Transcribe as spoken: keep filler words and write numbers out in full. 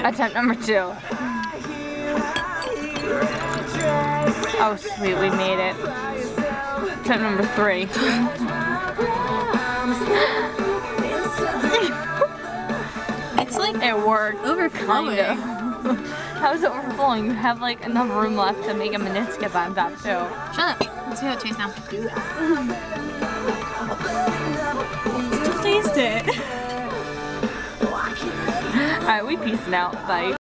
Attempt number two. Oh sweet, we made it. Attempt number three. It's like it worked. overflowing. Kinda. How is it overflowing? You have like enough room left to make a meniscus on top too. Shut up. Let's see how it tastes now. Still taste it. Alright, we peacing out. Bye.